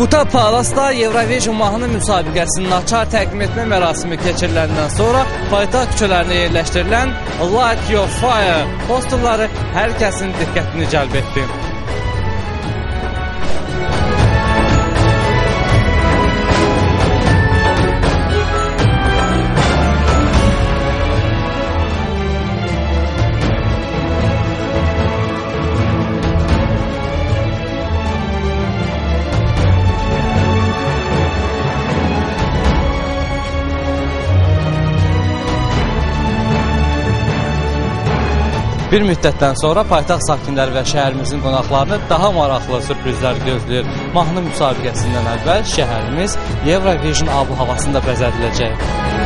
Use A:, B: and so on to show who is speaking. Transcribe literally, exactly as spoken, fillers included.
A: Quta Palasda Eurovision mahnı müsabiqəsinin açar təqdim etmə mərasimi keçiriləndən sonra paytaxt küçələrində yerləşdirilən Light Your Fire posterləri hər kəsin diqqətini cəlb etdi. Bir müddətdən sonra paytaxt sakinləri və şəhərimizin qonaqlarını daha maraqlı sürprizlər gözləyir. Mahnı müsabiqəsindən əvvəl şəhərimiz Eurovision ab-havasında bəzədiləcək.